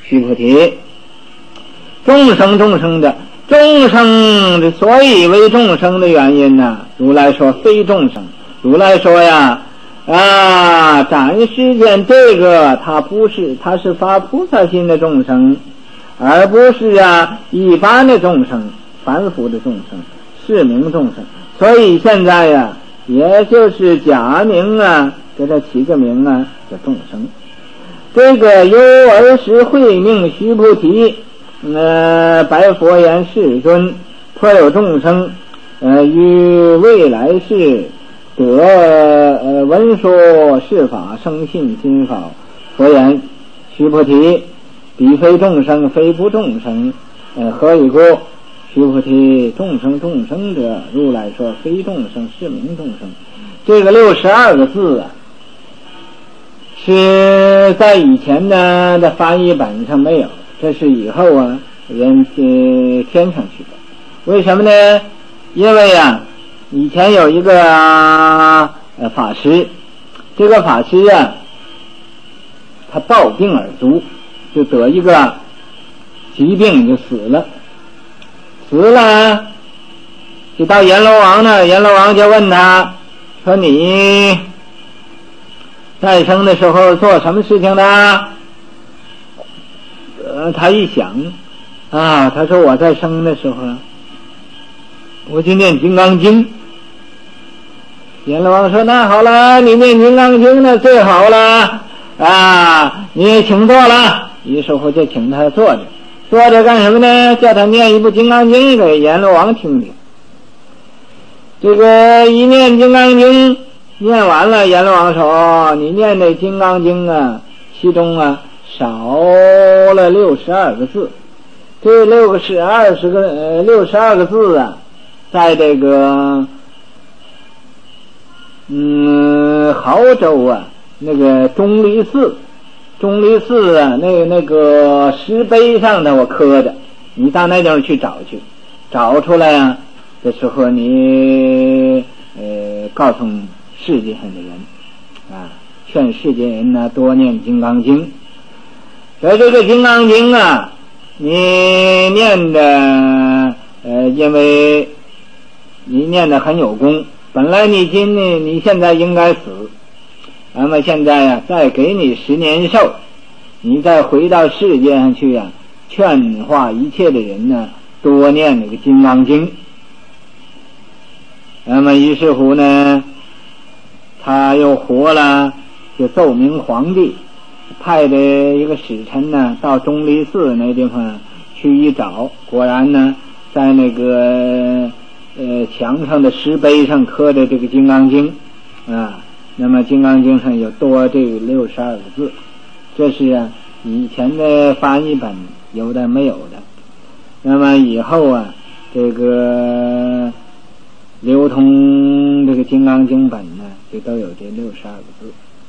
须菩提，众生的众生之所以为众生的原因呢，如来说非众生。如来说呀，暂时间这个他不是，他是发菩萨心的众生，而不是一般的众生，凡夫的众生，是名众生。所以现在也就是假名给他起个名叫众生。这个由儿时会命须菩提，白佛言：世尊，颇有众生，于未来世得闻说是法，生信心法。佛言：须菩提，彼非众生，非不众生，何以故？须菩提，众生者，如来说非众生，是名众生。这个62个字是在以前的翻译本上没有，这是以后人添上去的。为什么呢？因为以前有一个法师，这个法师他暴病而卒，就得一个疾病就死了，就到阎罗王那，阎罗王就问他说：你在生的时候做什么事情呢？他一想他说我在生的时候我就念金刚经。阎罗王说：那好了，你念金刚经呢最好了你也请坐了。于是乎就请他坐着干什么呢？叫他念一部金刚经给阎罗王听听。这个一念金刚经念完了，阎罗王说：你念这金刚经其中少了62个字。这62个字在这个亳州那个钟离寺那个石碑上的我刻着，你到那地方去找出来的时候你告诉世界上的人劝世界人多念金刚经。所以这个金刚经你念的因为你念的很有功，本来你现在应该死，那么现在再给你10年寿，你再回到世界上去劝化一切的人多念那个金刚经。那么于是乎呢，他又活了，就奏明皇帝，派的一个使臣到钟离寺那地方去一找，果然在那个墙上的石碑上刻着这个金刚经那么金刚经上有多这个62个字，这是以前的翻译本有的没有的。那么以后这个流通这个金刚经本就都有这62个字。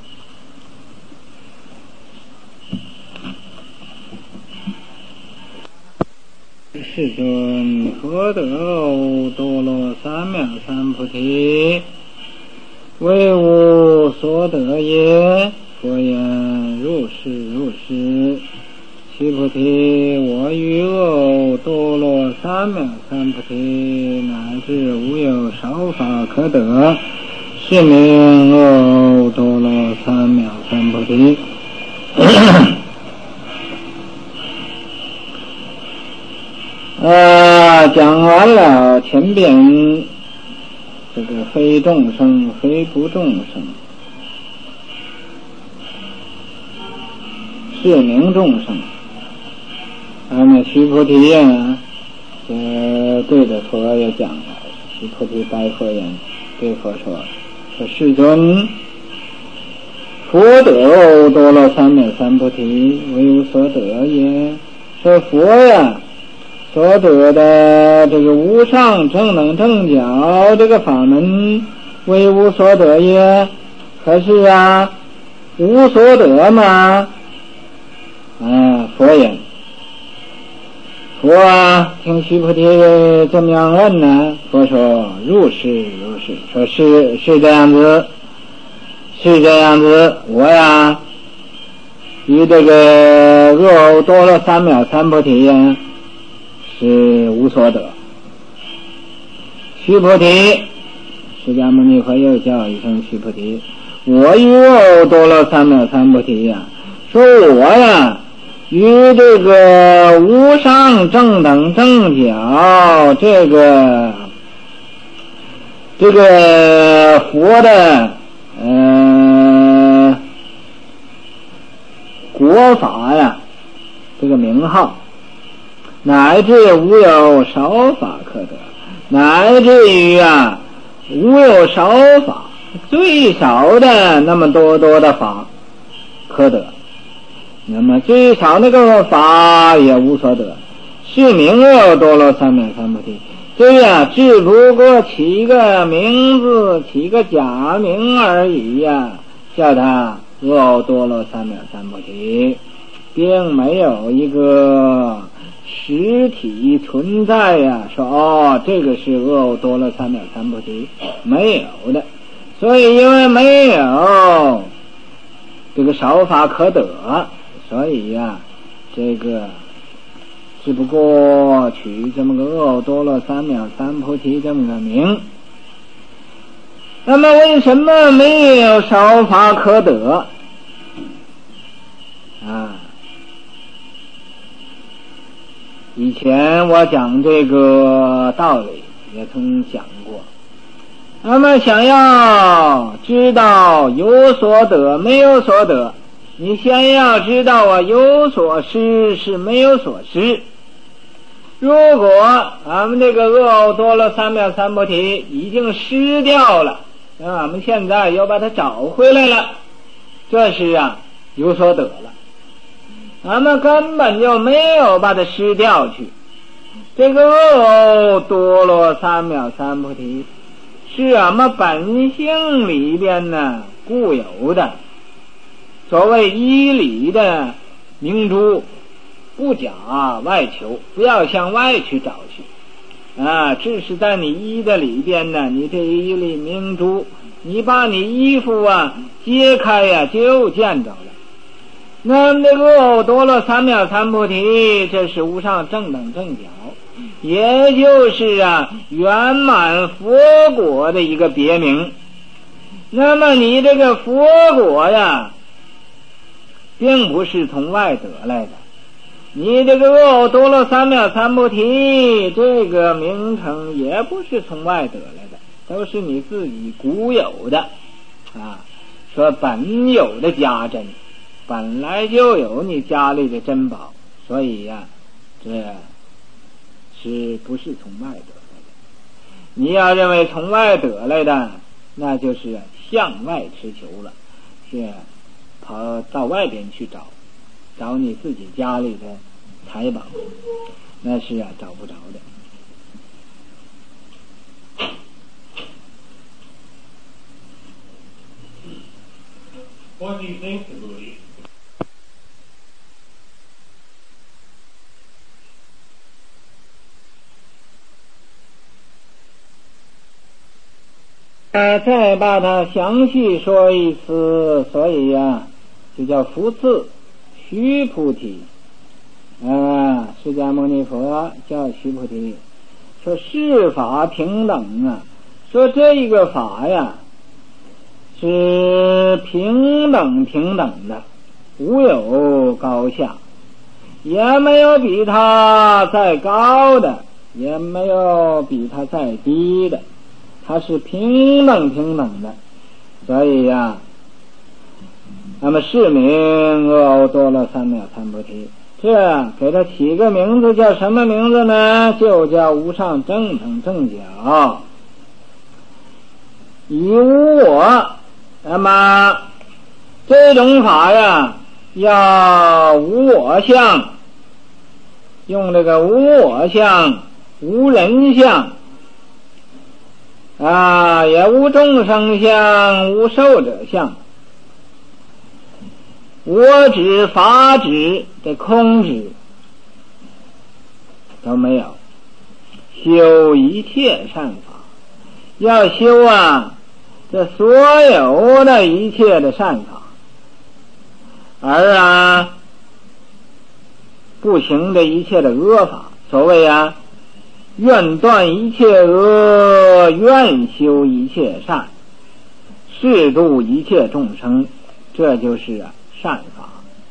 世尊，何得欧多罗三藐三菩提？为无所得也。佛言：如是。须菩提，我于欧多罗三藐三菩提，乃至无有少法可得，是名欧多罗三藐三菩提。讲完了前边这个非众生非不众生，是名众生。那么须菩提对着佛也讲了，须菩提白佛言，对佛说世尊，佛得欧多罗三藐三菩提，为无所得也。说佛所得的这个无上正等正觉这个法门，为无所得也。可是无所得嘛。佛言，佛听须菩提这么样问佛说：如是。说是这样子，我与这个恶偶多罗三藐三菩提呀是无所得。须菩提，释迦牟尼佛又叫一声须菩提，我与恶偶多罗三藐三菩提呀，说我呀与这个无上正等正觉这个佛的国法呀，这个名号，乃至无有少法可得，乃至于无有少法，最少的那么多的法可得，那么最少那个法也无所得，是名恶多罗三藐三菩提。这只不过起个名字，起个假名而已叫它恶多罗三藐三菩提，并没有一个实体存在说这个是恶多罗三藐三菩提，没有的。所以因为没有这个少法可得，所以这个只不过取这么个恶多罗三藐三菩提这么个名。那么为什么没有少法可得以前我讲这个道理也曾讲过。那么想要知道有所得没有所得，你先要知道有所失是没有所失。如果俺们这个恶偶多罗三藐三菩提已经失掉了，那俺们现在又把它找回来了，这是有所得了。俺们根本就没有把它失掉去。这个恶偶多罗三藐三菩提是俺们本性里边固有的，所谓依理的明珠，不假外求，不要向外去找去只是在你衣的里边你这一粒明珠，你把你衣服揭开就见着了。那么这个恶偶多罗三藐三菩提，这是无上正等正觉，也就是圆满佛果的一个别名。那么你这个佛果并不是从外得来的，你这个恶偶多罗三藐三菩提这个名称也不是从外得来的，都是你自己固有的说本有的家珍，本来就有你家里的珍宝，所以这是不是从外得来的？你要认为从外得来的，那就是向外持求了，是跑到外边去找你自己家里的财宝，那是找不着的。 What do you think, Vibhuti? 再把它详细说一次，所以就叫福次须菩提释迦牟尼佛叫须菩提，说世法平等说这一个法是平等的，无有高下，也没有比它再高的，也没有比它再低的，它是平等的。所以那么是名恶偶多罗三藐三菩提。这给它起个名字叫什么名字呢？就叫无上正等正觉，以无我。那么这种法要无我相，用这个无我相、无人相也无众生相、无寿者相，我执、法执的空执都没有。修一切善法，要修这所有的一切的善法， 而不行的一切的恶法。所谓愿断一切恶，愿修一切善，誓度一切众生，这就是善法。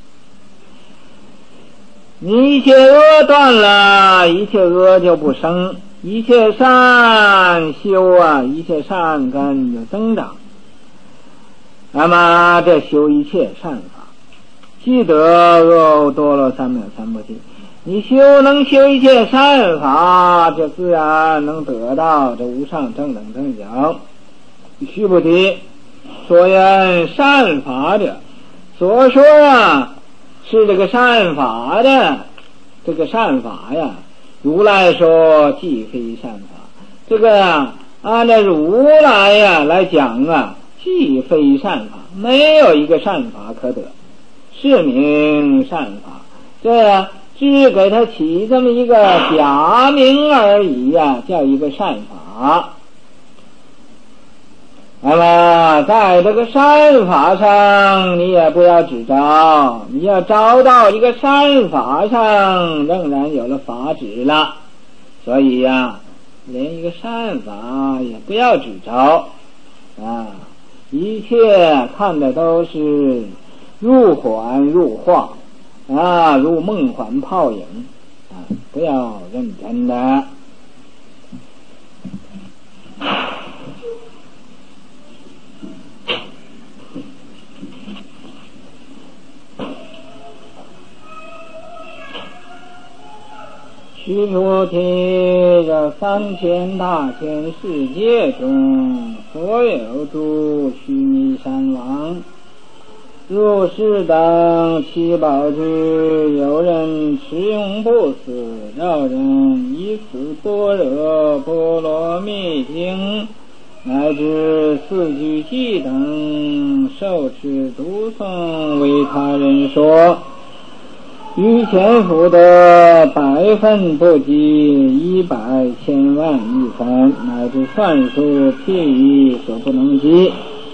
你一切恶断了，一切恶就不生；一切善修一切善根就增长。那么这修一切善法，积得阿多罗三藐三菩提。你能修一切善法，就自然能得到这无上正等正觉。须菩提，所言善法者，所说是这个善法的，这个善法如来说既非善法。这个按照如来来讲既非善法，没有一个善法可得，是名善法。这只给他起这么一个假名而已叫一个善法。那么在这个善法上你也不要只着，你要找到一个善法上仍然有了法指了。所以连一个善法也不要只着一切看的都是入幻入化如梦幻泡影不要认真的。须菩提，这3000大千世界中，所有诸须弥山王，入世等七宝具，有人持用不死，有人以此般若波罗蜜经乃至四句偈等受持读诵，为他人说，于前福德100分不及100千万亿分，乃至算数譬喻所不能及。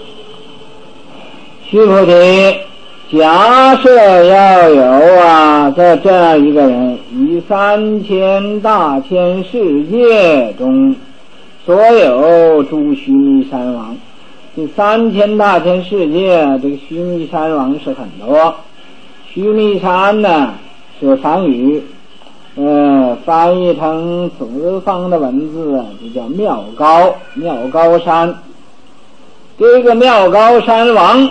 须菩提，假设要有这样一个人，以3000大千世界中所有诸须弥山王，这3000大千世界，这个须弥山王是很多。须弥山是梵语，翻译成四方的文字就叫妙高，妙高山。这个妙高山王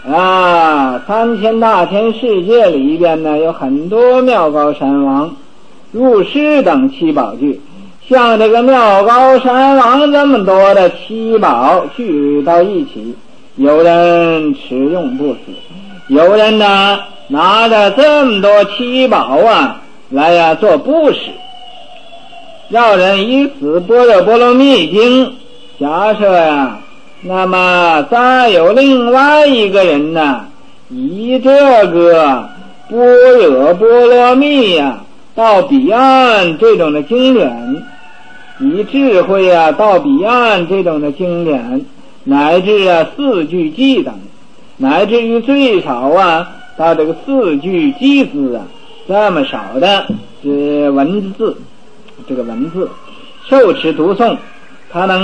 3000大千世界里边有很多妙高山王，入世等七宝具。像这个妙高山王这么多的七宝聚到一起，有人持用不死，有人拿着这么多七宝来做布施。要人以此般若波罗蜜经，假设那么再有另外一个人以这个般若波罗蜜到彼岸这种的经典，以智慧到彼岸这种的经典，乃至四句偈等，乃至于最少到这个四句偈字这么少的这文字，这个文字受持读诵，他能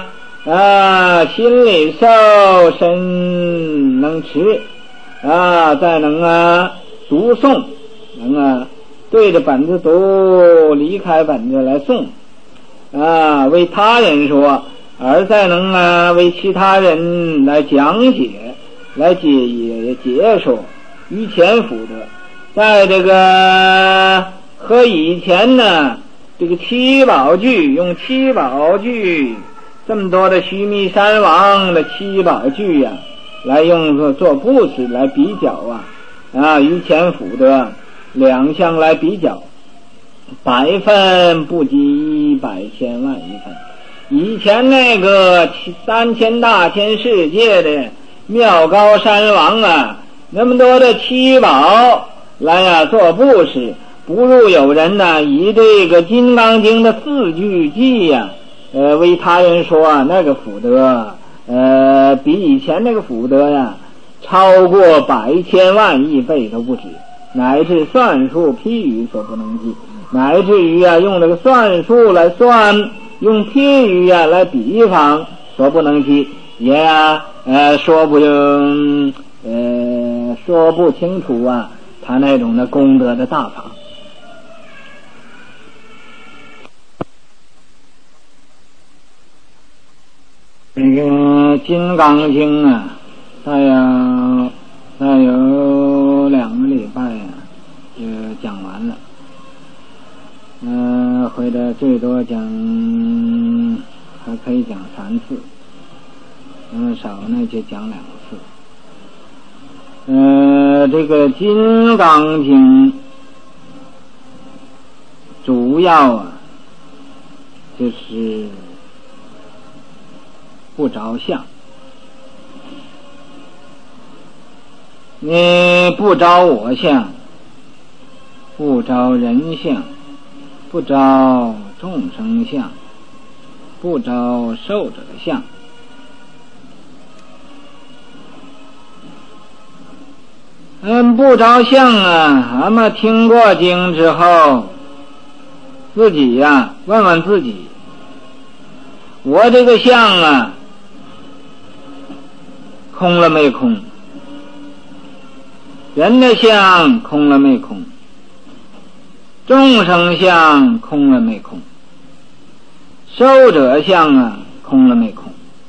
心里受，身能持再能读诵，能对着本子读，离开本子来诵为他人说，而再能为其他人来讲解，来解说。于前福德，在这个和以前这个七宝具，用七宝具这么多的须弥山王的七宝具来用做布施来比较于前福德两项来比较，100分不及100千万亿分。以前那个3000大千世界的妙高山王那么多的七宝来做布施，不如有人以这个金刚经的四句偈为他人说那个福德比以前那个福德超过百千万亿倍都不止，乃至算术譬喻所不能计，乃至于用这个算术来算，用譬喻来比方所不能计，也说不清楚他那种的功德的大法。这个《金刚经》再有2个礼拜就讲完了。或者最多讲还可以讲3次，少呢就讲2次。这个《金刚经》主要就是不着相，你不着我相，不着人相，不着众生相，不着寿者相。不着相咱们听过经之后，自己问问自己，我这个相空了没空？人的相空了没空？众生相空了没空？寿者相空了没空？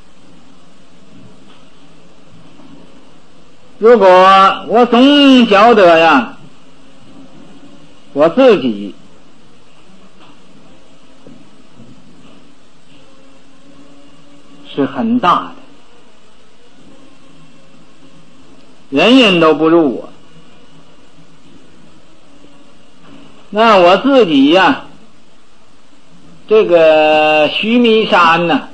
如果我总觉得我自己是很大的，人人都不如我，那我自己这个须弥山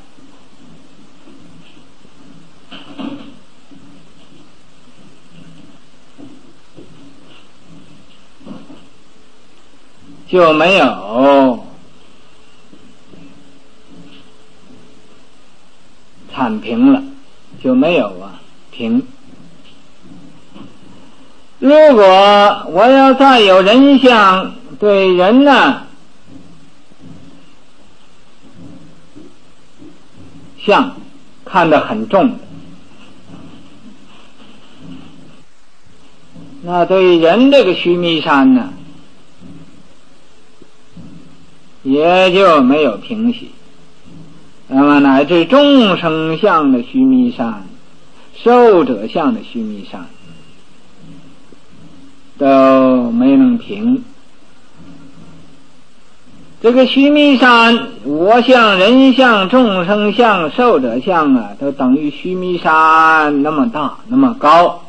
就没有铲平了，就没有平。如果我要再有人相，对人相看得很重的，那对人这个须弥山也就没有平息。那么乃至众生相的须弥山，寿者相的须弥山都没能平。这个须弥山，我相、人相、众生相、寿者相都等于须弥山那么大那么高，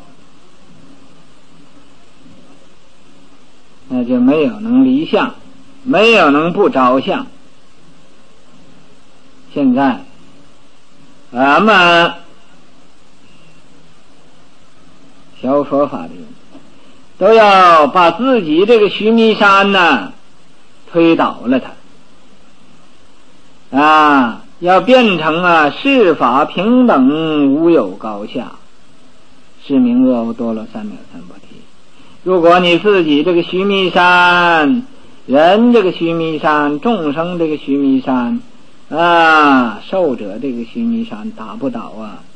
那就没有能离相，没有能不着相。现在咱们学佛法的人都要把自己这个须弥山推倒了它要变成世法平等，无有高下，是名阿耨多罗三藐三菩提。如果你自己这个须弥山，人这个须弥山，众生这个须弥山寿者这个须弥山打不倒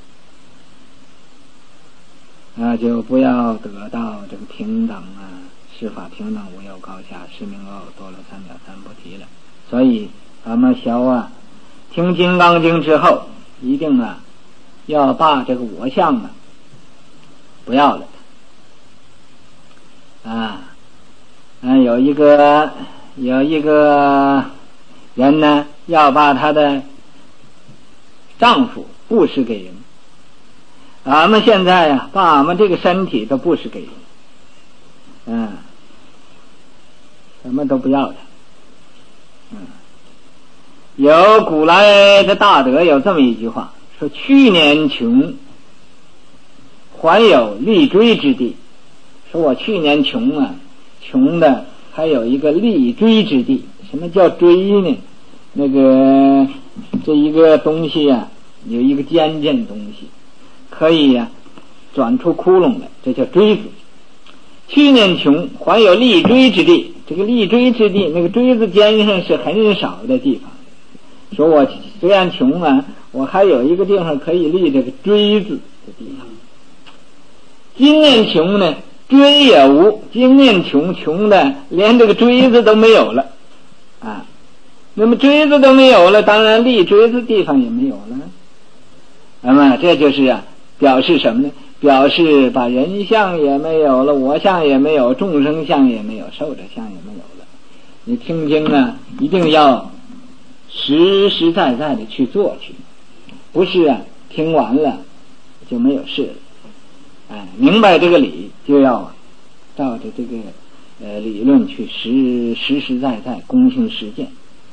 就不要得到这个平等世法平等，无有高下，是名阿耨多罗三藐三菩提了。所以咱们学听金刚经之后，一定要把这个我相不要了有一个人要把他的丈夫布施给人，俺们现在把俺们这个身体都布施给人，什么都不要的。有古来的大德有这么一句话，说去年穷，还有立锥之地。说我去年穷穷的还有一个立锥之地。什么叫锥呢？那个这一个东西有一个尖尖东西，可以转出窟窿来，这叫锥子。去年穷，还有立锥之地。这个立锥之地，那个锥子尖上是很少的地方。说我虽然穷啊，我还有一个地方可以立这个锥子的地方。今年穷呢，锥也无，今年穷的连这个锥子都没有了啊。那么锥子都没有了，当然立锥子地方也没有了。那么这就是表示什么呢？表示把人相也没有了，我相也没有，众生相也没有，寿者相也没有了。你听经呢，一定要实实在在的去做去，不是听完了就没有事了。明白这个理，就要照着这个理论去实实在在躬行实践。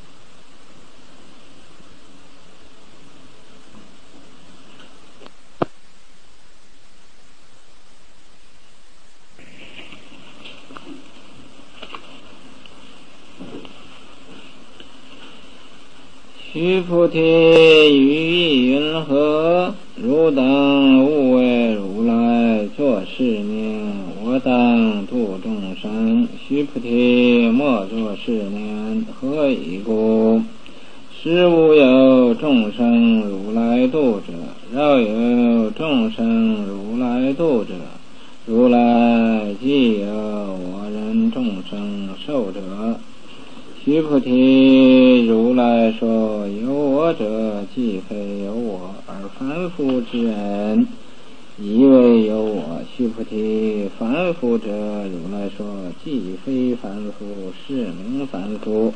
须菩提，于意云何？汝等勿为如来作是念：我当度众生。须菩提，莫作是念，何以故？实无有众生如来度者，若有众生如来度者，如来即有我人众生寿者。须菩提，如来说有我者，既非有我，而凡夫之人以为有我。须菩提，凡夫者，如来说既非凡夫，是名凡夫。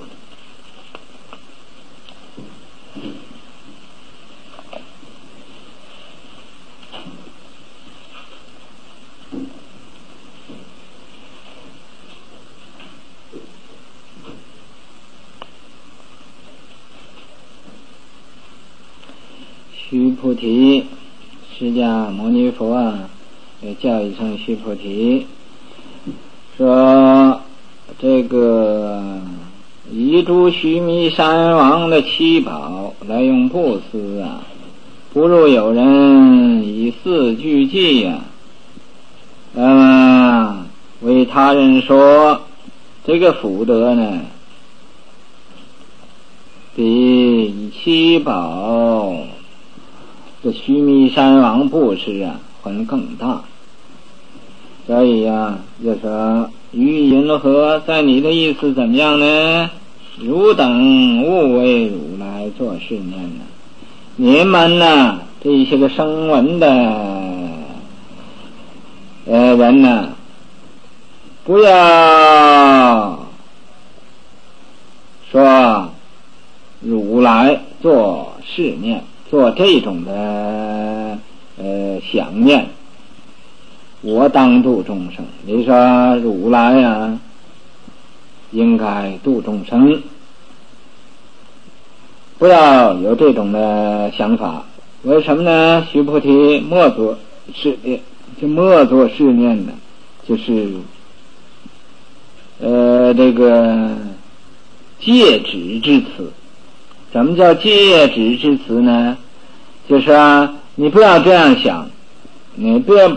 须菩提，释迦牟尼佛叫一声须菩提，说这个以诸须弥山王的七宝来用布施不如有人以四句偈为他人说，这个福德呢，比以七宝这须弥山王布施还更大。所以就说于云何，在你的意思怎么样呢？汝等勿为如来作是念你们这些个声闻的人不要说如来作是念，做这种的想念，我当度众生。你说如来应该度众生，不要有这种的想法。为什么呢？须菩提，莫作是念，就莫作是念呢，就是这个戒止之词。什么叫戒止之词呢？就是你不要这样想，你不要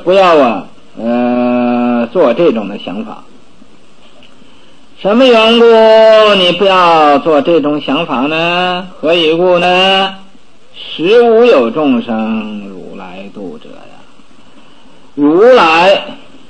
做这种的想法。什么缘故你不要做这种想法呢？何以故呢？实无有众生如来度者如来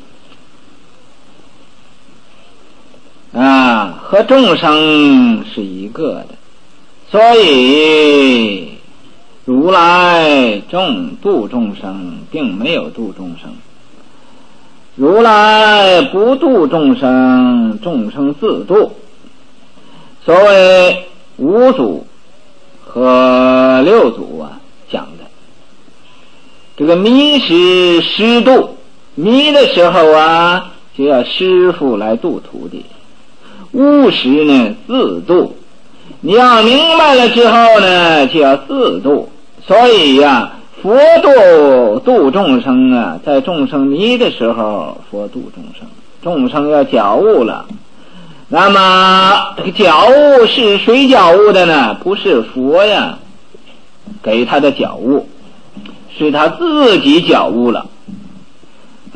和众生是一个的，所以如来度众生，并没有度众生。如来不度众生，众生自度。所谓五祖和六祖讲的，这个迷时师度，迷的时候就要师父来度徒弟，悟时呢自度。你要明白了之后呢，就要自度。所以佛度众生在众生迷的时候，佛度众生，众生要觉悟了。那么这个觉悟是谁觉悟的呢？不是佛给他的觉悟，是他自己觉悟了。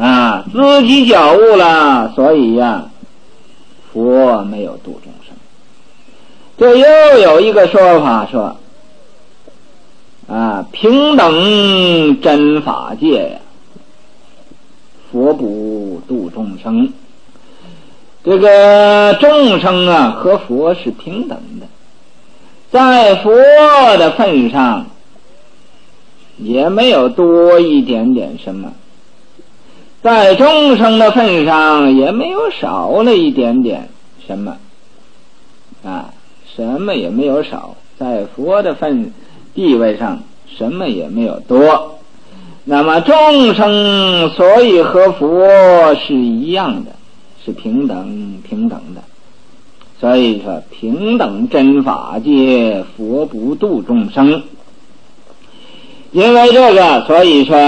自己觉悟了，所以呀，佛没有度众生。这又有一个说法说，平等真法界呀，佛不度众生。这个众生和佛是平等的，在佛的份上也没有多一点点什么，在众生的份上也没有少了一点点什么，什么也没有少，在佛的份地位上什么也没有多。那么众生所以和佛是一样的，是平等的。所以说平等真法界，佛不度众生。因为这个，所以说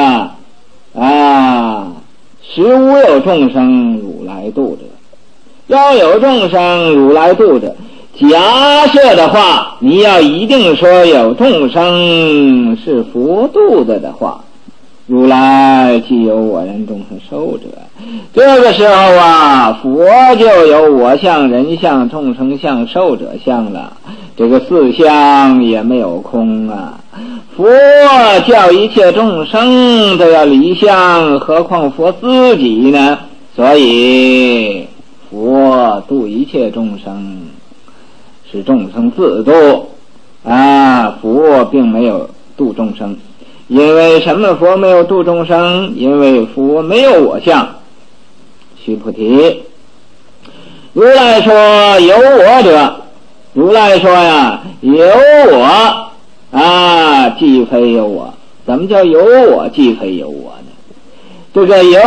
实无有众生如来度者。要有众生如来度者，假设的话，你要一定说有众生是佛度的话，如来既有我人众生寿者，这个时候佛就有我相、人相、众生相、寿者相了，这个四相也没有空佛叫一切众生都要离相，何况佛自己呢？所以佛度一切众生是众生自度佛并没有度众生。因为什么佛没有度众生？因为佛没有我相。须菩提，如来说有我者，如来说有我既非有我。怎么叫有我既非有我呢？这个有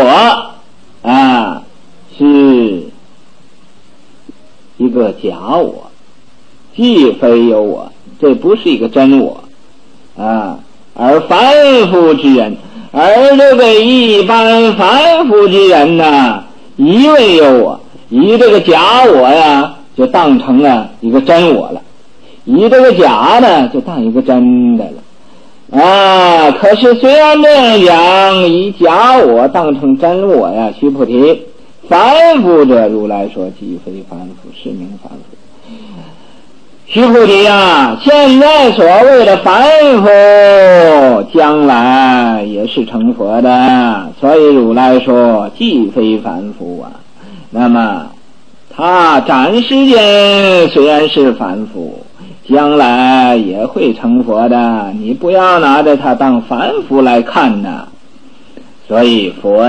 我是一个假我，既非有我，这不是一个真我而凡夫之人，而这个一般凡夫之人以为有我，以这个假我就当成了一个真我了，以这个假呢就当一个真的了可是虽然这样讲，以假我当成真我须菩提，凡夫者如来说即非凡夫，是名凡夫。须菩提现在所谓的凡夫，将来也是成佛的，所以如来说既非凡夫那么他暂时间虽然是凡夫，将来也会成佛的，你不要拿着他当凡夫来看所以佛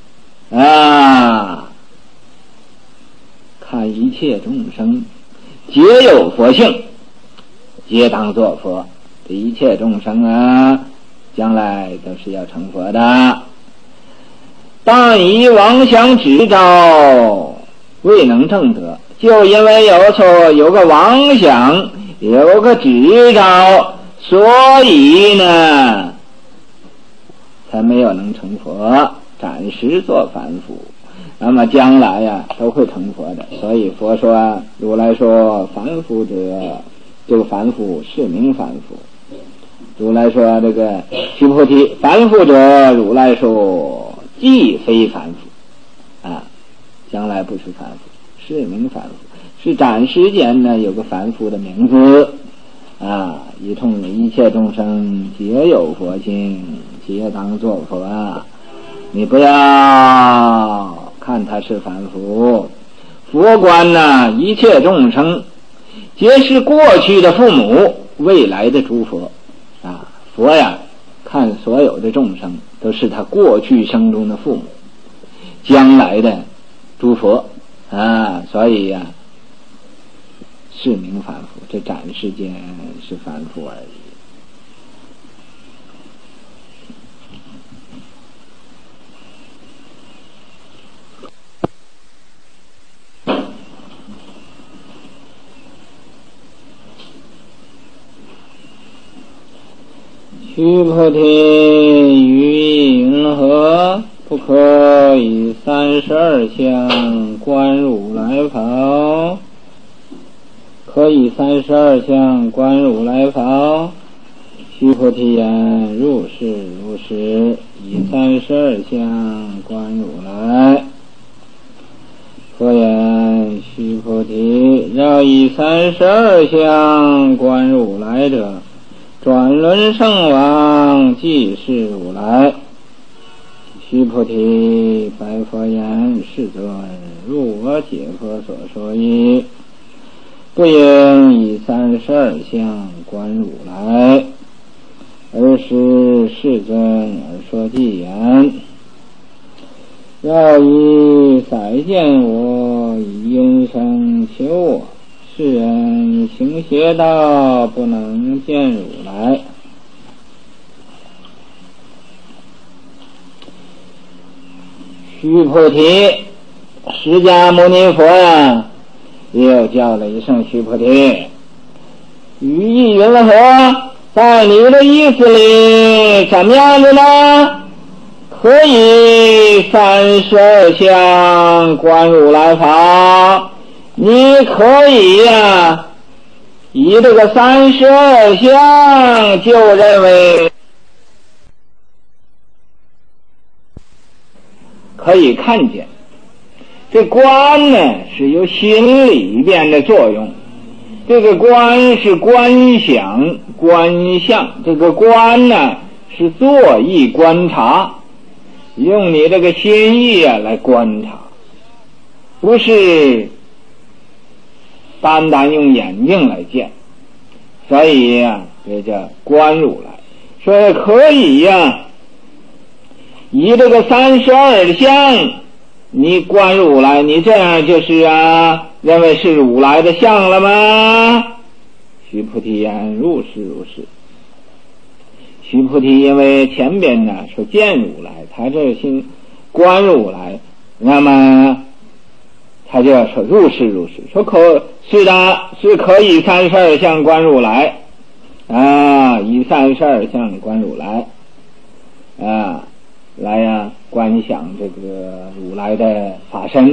看一切众生皆有佛性，皆当作佛。这一切众生将来都是要成佛的。但以妄想执照未能证得，就因为有个妄想，有个执照，所以呢才没有能成佛，暂时做凡夫。那么将来都会成佛的。所以佛说，如来说凡夫者，这个凡夫是名凡夫。如来说这个须菩提，凡夫者如来说既非凡夫将来不是凡夫，是名凡夫，是暂时间有个凡夫的名字一切众生皆有佛性，皆当作佛你不要看他是凡夫。佛观一切众生皆是过去的父母，未来的诸佛佛看所有的众生都是他过去生中的父母，将来的诸佛所以是名凡夫，这暂时间是凡夫而已。须菩提，于云何不可以32相观如来否？可以32相观如来否？ 须菩提言：如是如是，以32相观如来。佛言：须菩提，饶以32相观如来者，转轮圣王即是如来。须菩提，白佛言：世尊，如我解佛所说矣，不应以32相观如来，而是世尊而说偈言：要以载见我，以因声求我，世人行邪道，不能见如来。须菩提，释迦牟尼佛呀，又叫了一声须菩提，语意云何？在你的意思里怎么样的呢？可以32相观如来法，你可以呀，以这个32相就认为可以看见。这观呢是有心里边的作用，这个观是观想观相，这个观呢是作意观察，用你这个心意来观察，不是单单用眼睛来见，所以这叫观如来。所以可以以这个32相你观如来，你这样就是认为是如来的相了吗？须菩提言：如是如是。须菩提因为前边说见如来，他这心观如来，那么他就要说如是如是，说是的，是可以32相观如来以32相观如来来观想这个如来的法身。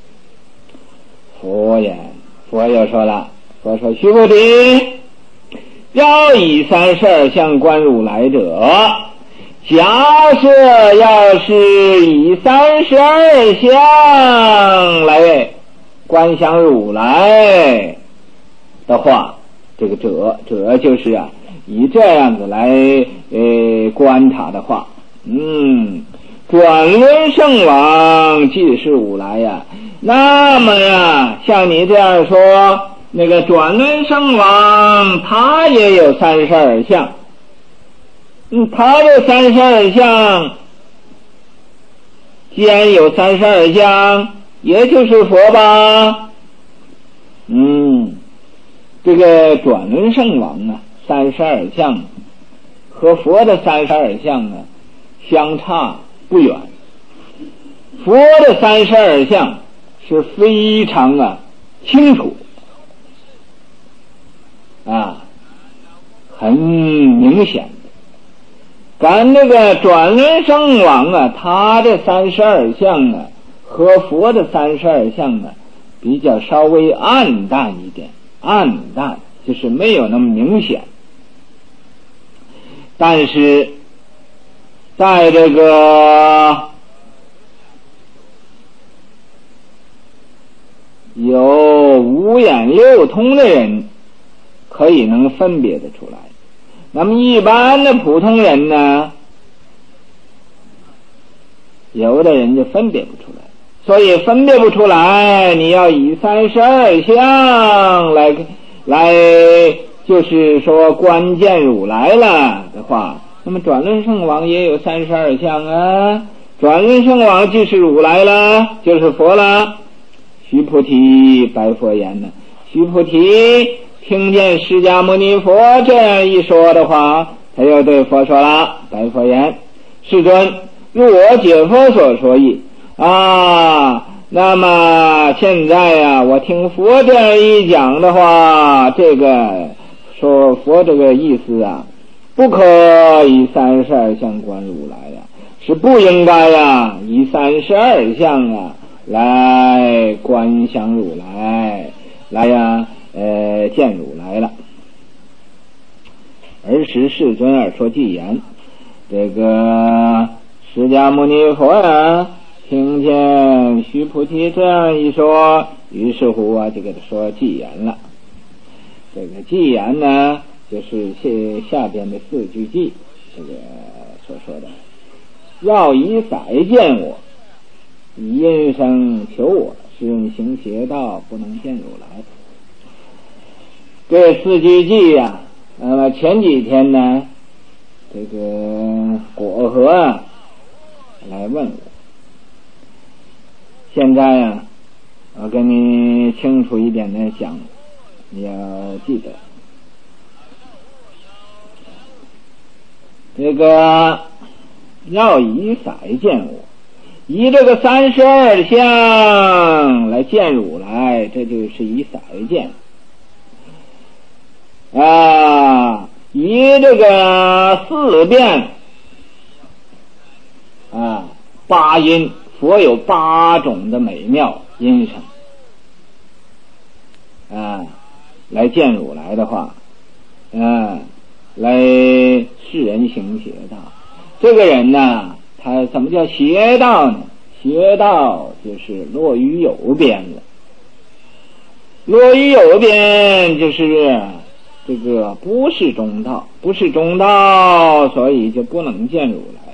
佛又说了，佛说：须菩提，要以32相观如来者，假设要是以32相来观想如来的话，这个者就是以这样子来观察的话，转轮圣王即是如来那么像你这样说，那个转轮圣王他也有32相，他的32相既然有32相，也就是佛吧。这个转轮圣王32相和佛的32相相差不远。佛的32相是非常清楚很明显的。赶这个转轮圣王他的32相和佛的32相比较稍微暗淡一点，暗淡就是没有那么明显。但是在这个有五眼六通的人可以能分别得出来，那么一般的普通人呢，有的人就分别不出来。所以分别不出来，你要以32相来就是说观见如来了的话，那么转轮圣王也有32相转轮圣王就是如来了，就是佛了。须菩提，白佛言须菩提，听见释迦牟尼佛这样一说的话，他又对佛说了，白佛言：世尊，如我解佛所说义那么现在我听佛这样一讲的话，这个说佛这个意思不可以32相观如来是不应该以32相来观想如来，来见如来了。 而时世尊而说偈言，这个释迦牟尼佛呀，听见须菩提这样一说，于是乎啊，就给他说偈言了。这个偈言呢，就是下边的4句偈，这个所说的，要以载见我，以因声求我，世人行邪道，不能见如来。这4句偈呀，前几天呢，这个果和啊来问我，现在啊，我跟你清楚一点的讲，你要记得，这个要以载见我，以这个32相来见如来，这就是以载见啊。以这个4变啊8音，佛有8种的美妙音声啊，来见如来的话，来世人行邪道。这个人呢，他怎么叫邪道呢？邪道就是落于有边了。落于有边就是这个不是中道，不是中道，所以就不能见如来。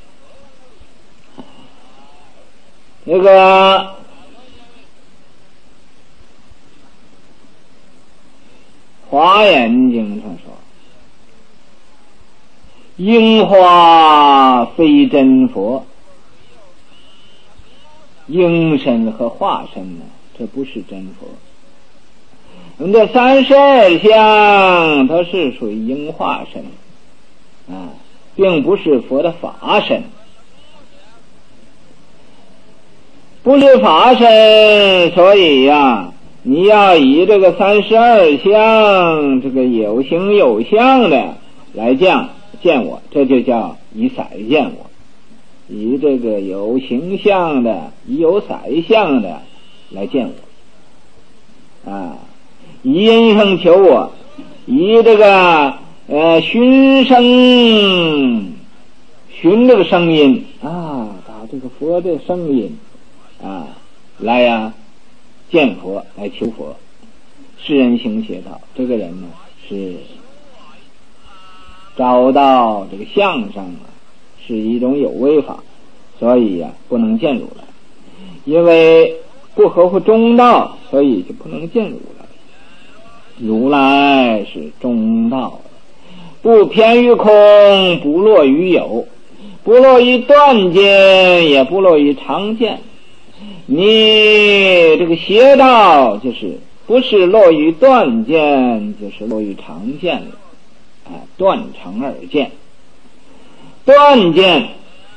这个华严经上说，樱花非真佛，樱身和化身呢，这不是真佛。我们这32相它是属于樱化身啊，并不是佛的法身，不是法身，所以呀，你要以这个32相这个有形有相的来见我，这就叫以载见我。以这个有形象的，以有载相的来见我啊。以音声求我，以这个寻这个声音啊，把这个佛的声音啊来呀见佛，来求佛。世人行邪道，这个人呢是找到这个相上啊，是一种有为法，所以呀不能见如来，因为不合乎中道，所以就不能见如来。如来是中道，不偏于空，不落于有，不落于断见，也不落于常见。你这个邪道就是不是落于断见，就是落于常见了啊，断常二见。断见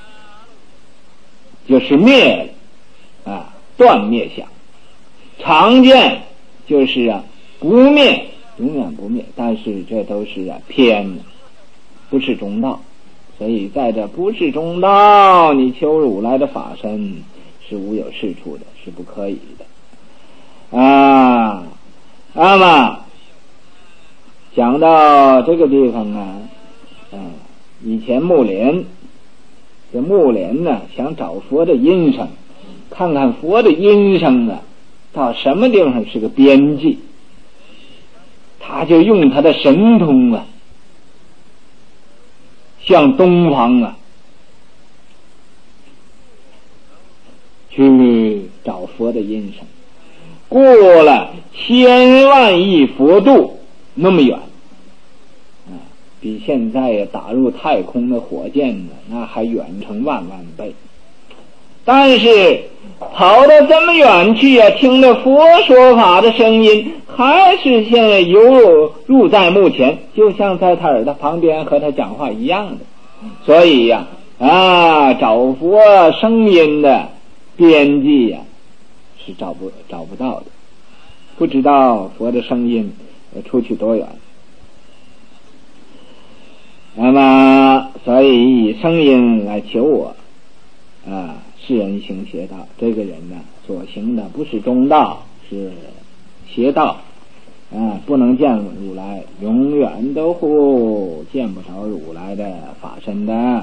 就是灭啊，断灭相；常见就是啊不灭，永远不灭，但是这都是啊偏，不是中道。所以在这不是中道，你求如来的法身是无有是处的，是不可以的啊。那么讲到这个地方啊，以前木莲呢想找佛的音声，看看佛的音声啊到什么地方是个边际，他就用他的神通啊，向东方啊去找佛的音声，过了千万亿佛度那么远啊，比现在打入太空的火箭呢，那还远成万万倍。但是跑到这么远去啊，听着佛说法的声音，还是现在犹如在目前，就像在他耳朵旁边和他讲话一样的。所以呀，找佛声音的边际呀，是找不到的，不知道佛的声音出去多远。那么，所以以声音来求我世人行邪道，这个人呢所行的不是中道，是邪道不能见如来，永远都见不着如来的法身的。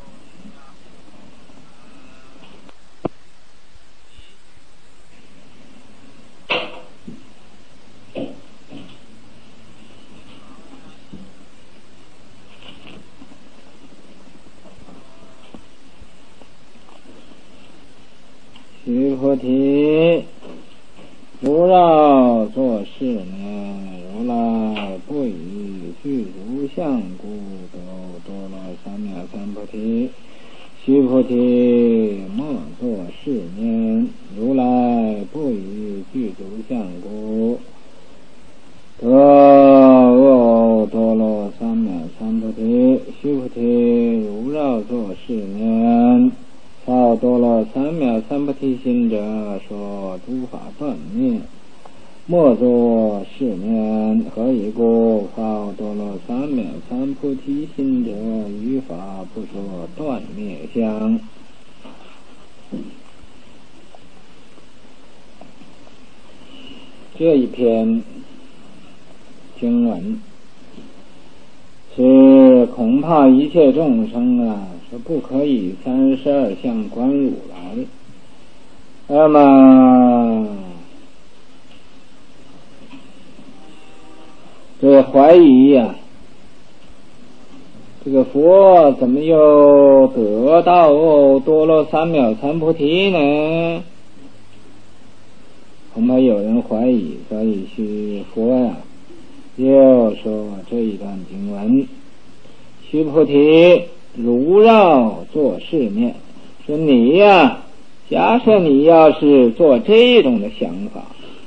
须菩提，如绕作是呢，如来不以具足相故，得多罗三藐三菩提。须菩提，莫作是念，如来不以具足相故，得多罗三藐三菩提。须菩提，如绕作是念，发多罗三藐三菩提心者，说诸法断灭，莫作是念。何以故？发多罗三藐三菩提心者，于法不说断灭相。这一篇经文是恐怕一切众生是不可以32相观如来。那么这怀疑这个佛怎么又得到多罗三藐三菩提呢？恐怕有人怀疑，所以是佛又说这一段经文：须菩提，如绕作是念，说你假设你要是做这种的想法，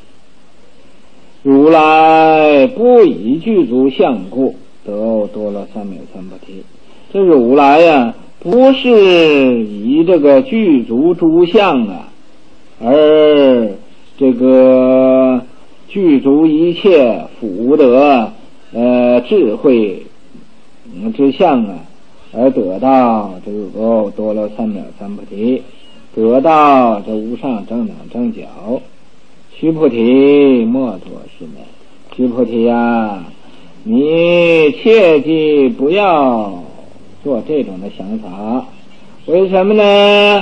如来不以具足相故，得多罗三藐三菩提。这如来不是以这个具足诸相而这个具足一切福德智慧之相而得到这个多罗三藐三菩提，得到这无上正等正觉。须菩提，莫作是念。须菩提你切记不要做这种的想法。为什么呢？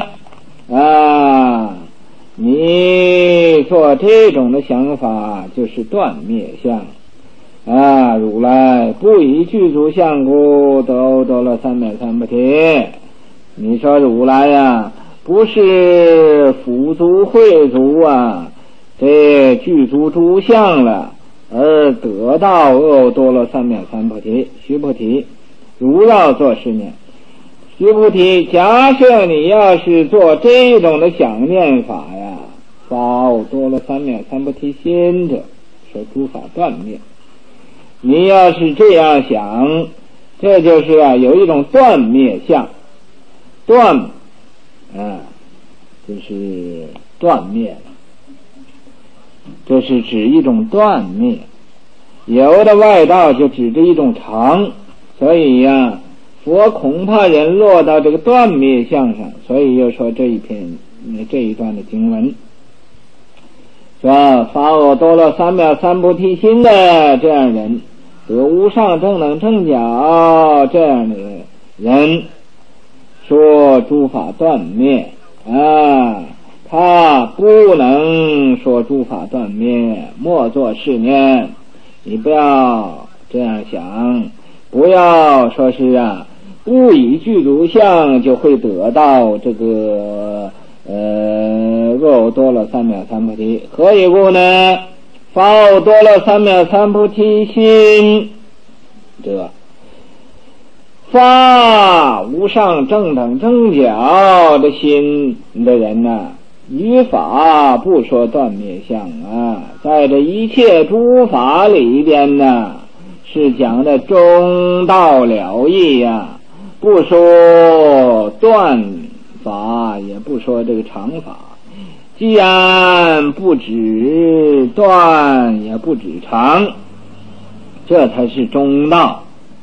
你做这种的想法就是断灭相。如来不以具足相故，得多罗三藐三菩提。你说如来不是福足慧足这具足诸相了，而得到多罗三藐三菩提。须菩提，如绕作是念。须菩提，假设你要是做这种的想念法发多罗三藐三菩提心者，说诸法断灭。你要是这样想，这就是有一种断灭相。断就是断灭了，这是指一种断灭。有的外道就指着一种常，所以佛恐怕人落到这个断灭相上，所以又说这一段的经文，说发多罗三藐三菩提心的这样人，得无上正等正觉这样的人，说诸法断灭他不能说诸法断灭，莫作是念。你不要这样想，不要说是不以具足相就会得到这个多罗三藐三菩提。何以故呢？发多罗三藐三菩提心，这发无上正等正觉的心的人于法不说断灭相在这一切诸法里边是讲的中道了义不说断法，也不说这个常法。既然不止断，也不止常，这才是中道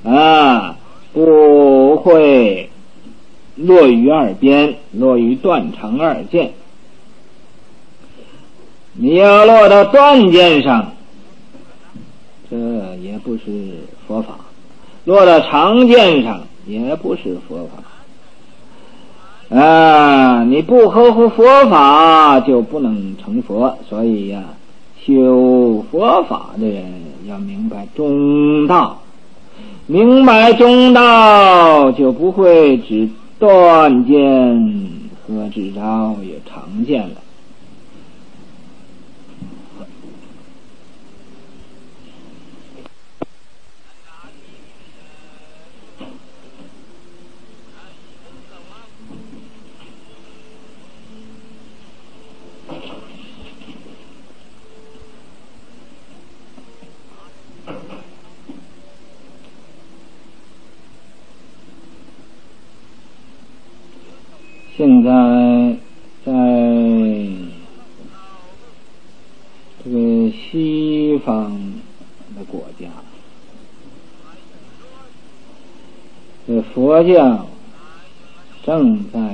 不会落于二边，落于断常二见。你要落到断见上， 不是佛法，落到常见上也不是佛法。你不合乎佛法就不能成佛，所以呀，修佛法的人要明白中道，明白中道就不会只断见和只着也常见了。现在在这个西方的国家，这佛教正在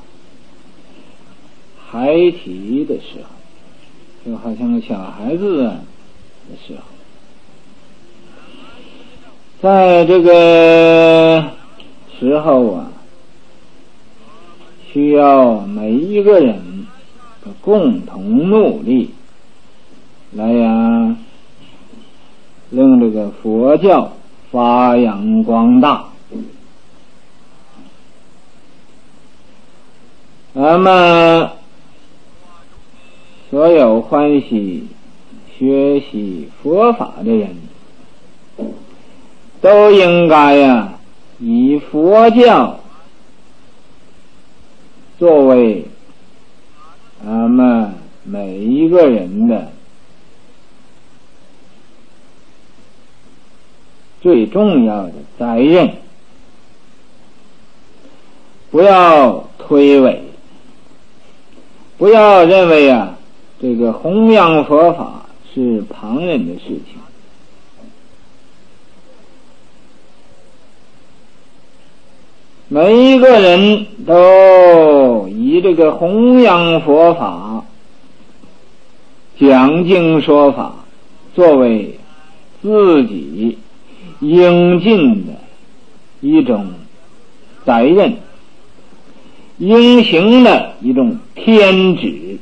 孩提的时候，就好像小孩子的时候，在这个时候需要每一个人的共同努力来令这个佛教发扬光大。那么所有欢喜学习佛法的人都应该以佛教作为每一个人的最重要的责任，不要推诿，不要认为这个弘扬佛法是旁人的事情。每一个人都以这个弘扬佛法、讲经说法作为自己应尽的一种责任，应行的一种天职。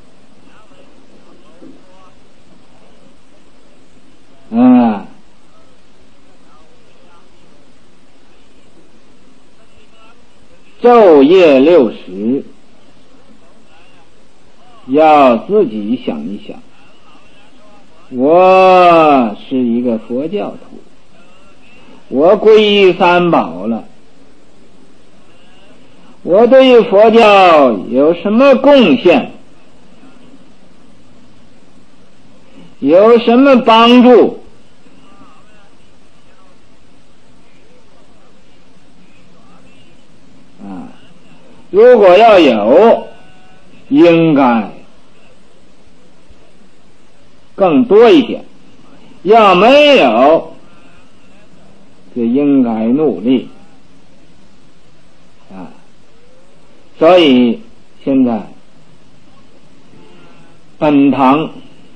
昼夜60，要自己想一想，我是一个佛教徒，我皈依三宝了，我对佛教有什么贡献，有什么帮助？如果要有，应该更多一点；要没有，就应该努力。所以现在本堂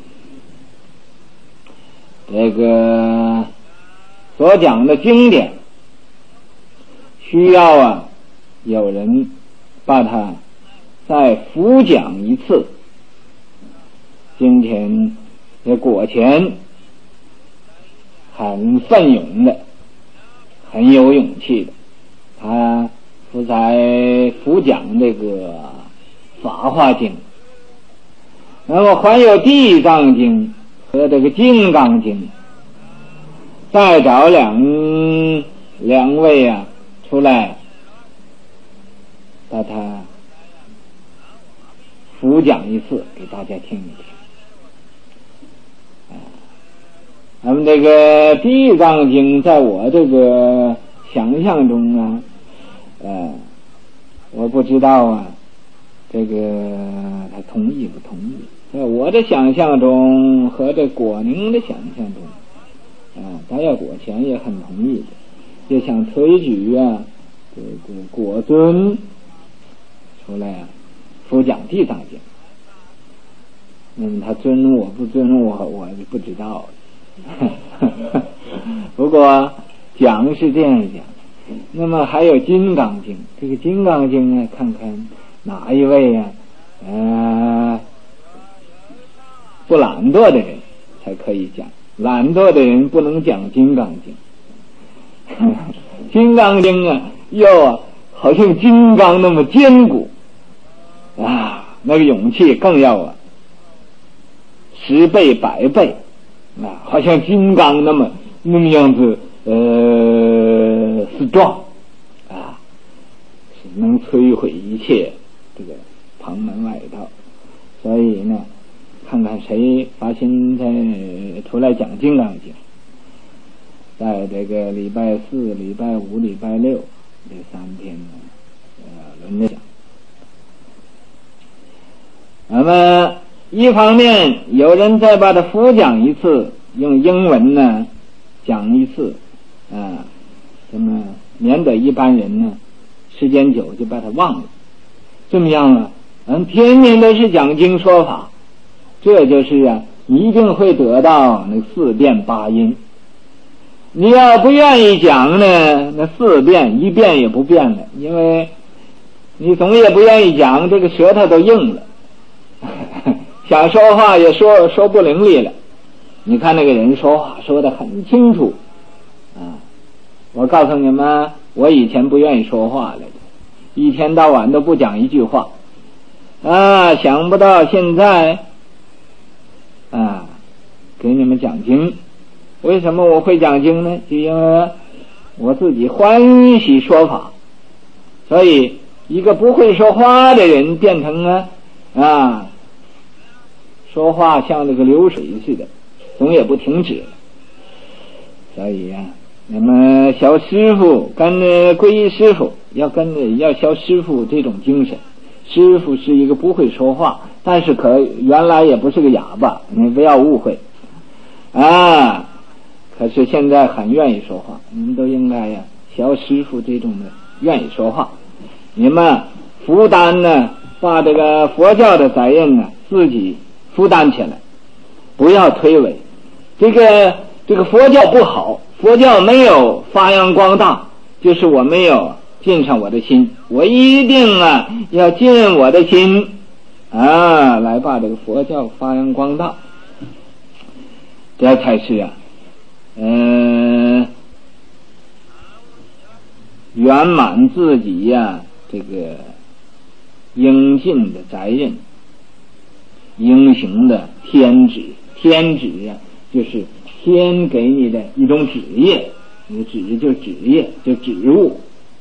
这个所讲的经典，需要有人把它再复讲一次。今天这果前很奋勇的，很有勇气的，他在复讲这个法华经，那么还有地藏经和这个金刚经，再找两位出来把它复讲一次给大家听一听。咱们这个地藏经在我这个想象中我不知道这个他同意不同意。在我的想象中和这果宁的想象中他要果前也很同意的，也想推举这个果尊出来复讲地藏经。那么他尊我不尊我就不知道了。 不过讲是这样讲。那么还有《金刚经》，这个《金刚经》呢，看看哪一位不懒惰的人才可以讲，懒惰的人不能讲《金刚经》。《金刚经》又好像金刚那么坚固那个勇气更要10倍100倍好像金刚那么样子strong 是能摧毁一切这个旁门外道。所以呢，看看谁发心出来讲《金刚经》，在这个礼拜4、礼拜5、礼拜6这3天轮着讲。那么一方面有人再把它复讲一次，用英文呢讲一次那么免得一般人呢时间久就把它忘了。这么样天天都是讲经说法，这就是一定会得到那4遍8音。你要不愿意讲呢，那4遍1遍也不变了，因为你总也不愿意讲，这个舌头都硬了想说话也说不伶俐了。你看那个人说话说得很清楚我告诉你们，我以前不愿意说话来的，一天到晚都不讲一句话想不到现在给你们讲经。为什么我会讲经呢？就因为我自己欢喜说法，所以一个不会说话的人变成说话像那个流水似的，总也不停止。所以那么小师傅跟皈依师傅要小师傅这种精神。师傅是一个不会说话，但是原来也不是个哑巴，你不要误会可是现在很愿意说话，你们都应该小师傅这种的愿意说话。你们负担呢，把这个佛教的责任自己负担起来，不要推诿。这个佛教不好，佛教没有发扬光大，就是我没有尽上我的心。我一定要尽我的心来把这个佛教发扬光大，这才是圆满自己这个应尽的责任，应行的天职。天职就是天给你的一种职业，你的职就职业，就职务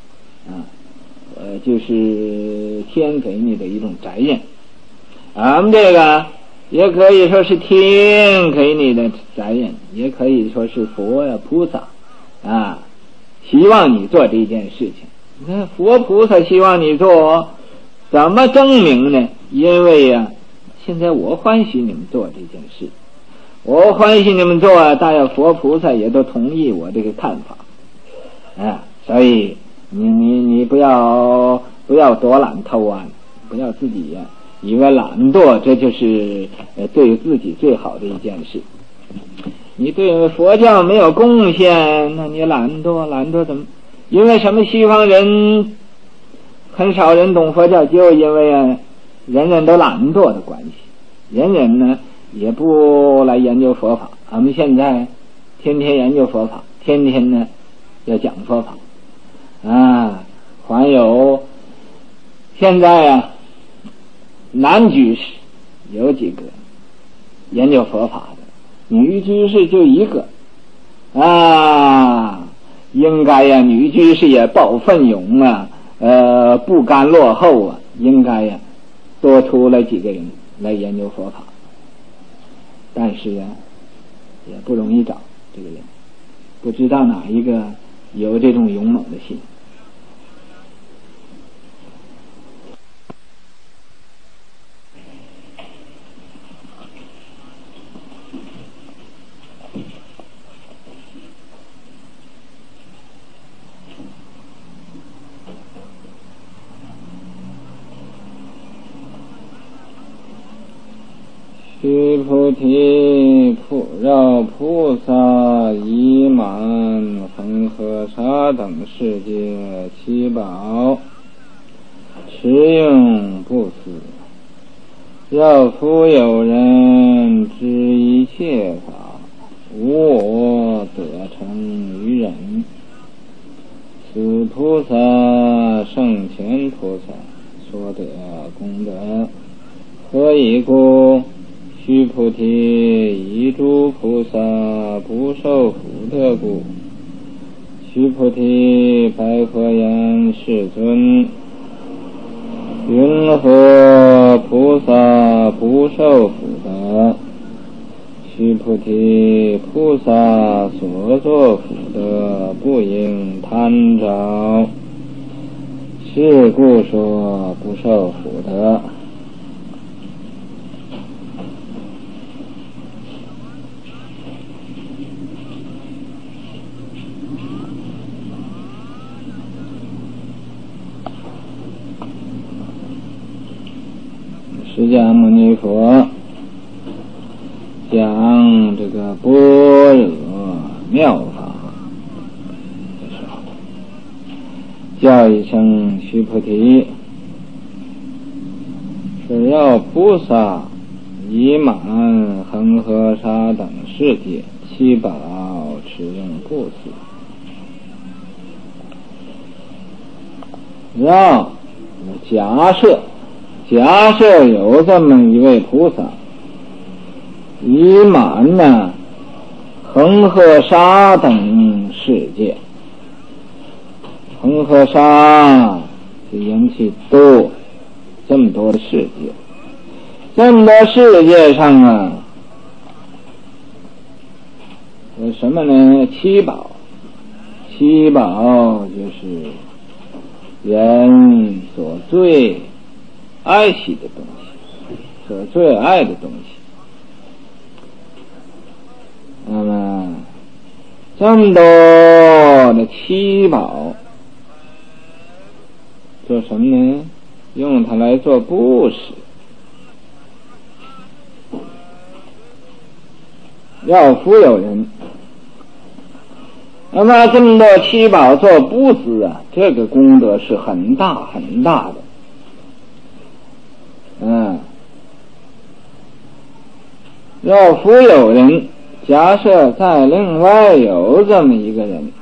就是天给你的一种责任。俺们这个也可以说是天给你的责任，也可以说是佛菩萨希望你做这件事情。那佛菩萨希望你做，怎么证明呢？因为现在我欢喜你们做这件事，我欢喜你们做，大约佛菩萨也都同意我这个看法所以你不要多懒偷不要自己以为懒惰这就是对自己最好的一件事。你对佛教没有贡献，那你懒惰怎么？因为什么？西方人很少人懂佛教，就因为人人都懒惰的关系，人人呢也不来研究佛法。我们现在天天研究佛法，天天呢要讲佛法还有现在男居士有几个研究佛法的，女居士就一个应该女居士也抱奋勇不甘落后应该多出来几个人来研究佛法。但是也不容易找这个人，不知道哪一个有这种勇猛的心。 菩提绕菩萨已满恒河沙等世界七宝，持用不死。若复有人知一切法，无我得成于人，此菩萨圣贤菩萨所得功德。何以故？须菩提，一诸菩萨不受福德故。须菩提，白佛言：世尊，云何菩萨不受福德？须菩提，菩萨所作福德，不应贪着，是故说不受福德。释迦牟尼佛讲这个般若妙法的时候，叫一声须菩提，是要菩萨已满恒河沙等世界七宝，持用不死。让假设有这么一位菩萨，已满呢恒河沙等世界，恒河沙就引起多这么多的世界，这么多世界上啊，有什么呢？七宝就是人所最爱惜的东西，所最爱的东西。那么这么多的七宝做什么呢？用它来做布施。要富有人，那么这么多七宝做布施啊，这个功德是很大很大的。要富有人，假设在另外有这么一个人，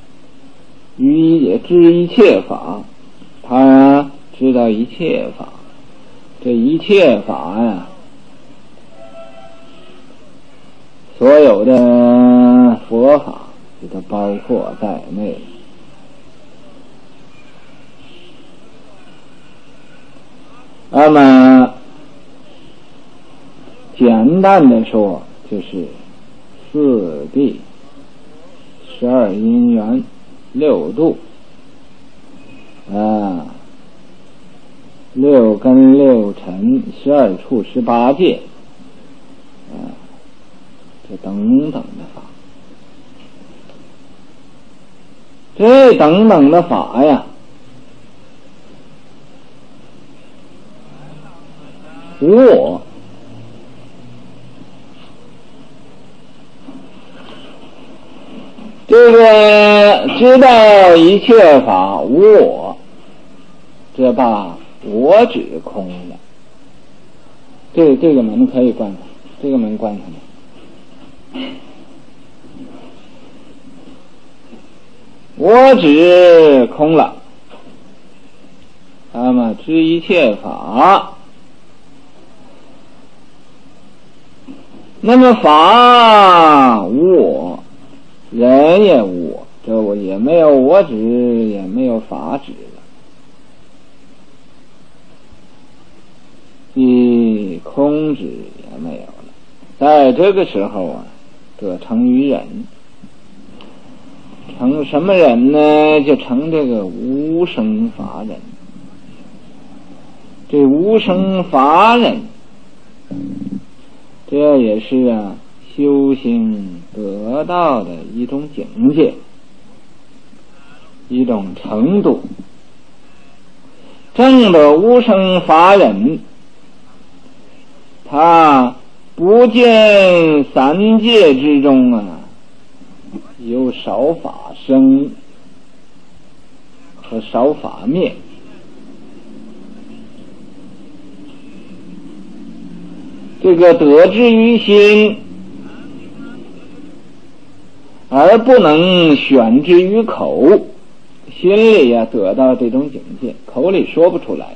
也知一切法，他知道一切法，这一切法呀，所有的佛法这都包括在内。那么简单的说，就是四谛、12因缘、6度6根6尘、12处18界这等等的法。这等等的法呀，无我，这个知道一切法无我，这把我指空了。这个门可以关上，这个门关上了。我指空了，那么知一切法，那么法无我，人也无我，这我也没有我指，也没有法指了，即空指也没有了。在这个时候啊，得成于人。成什么人呢？就成这个无生法忍。这无生法忍，这也是修行得到的一种境界，一种程度。证得无生法忍，他不见三界之中啊，有少法生和少法灭。这个得之于心，而不能选之于口，心里呀得到这种境界，口里说不出来，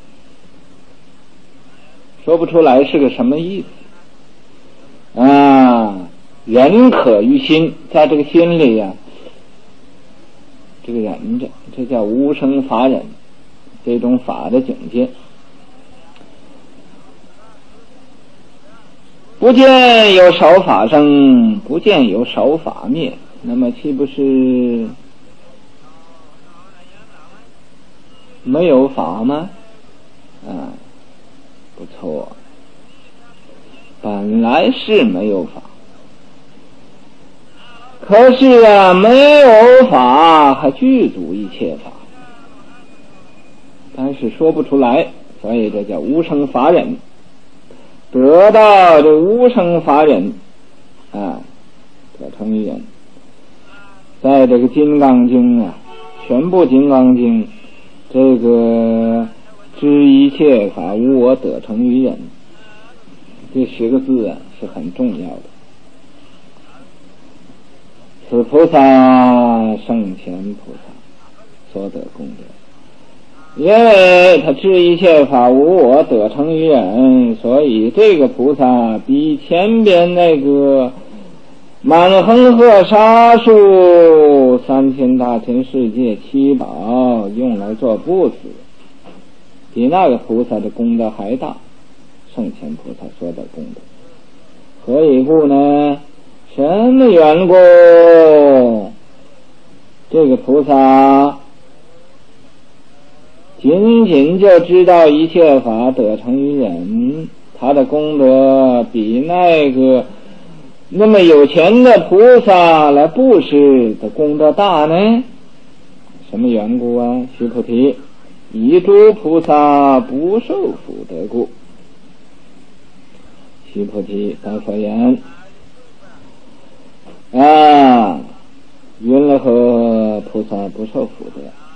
说不出来是个什么意思啊？忍可于心，在这个心里呀，这个忍着，这叫无生法忍，这种法的境界。不见有少法生，不见有少法灭，那么岂不是没有法吗？啊，不错，本来是没有法，可是啊，没有法还具足一切法，但是说不出来，所以这叫无生法忍。得到这无生法忍啊，得成于忍。在这个金刚经啊，全部金刚经这个知一切法无我得成于忍，这10个字啊是很重要的。此菩萨圣贤菩萨所得功德，因为他知一切法无我得成于忍，所以这个菩萨比前边那个满恒河沙数3000大千世界七宝用来做布施，比那个菩萨的功德还大。圣贤菩萨说的功德，何以故呢？什么缘故？这个菩萨仅仅就知道一切法得成于忍，他的功德比那么有钱的菩萨来布施的功德大呢？什么缘故啊？须菩提，以诸菩萨不受福德故。须菩提，当所言啊，云何菩萨不受福德？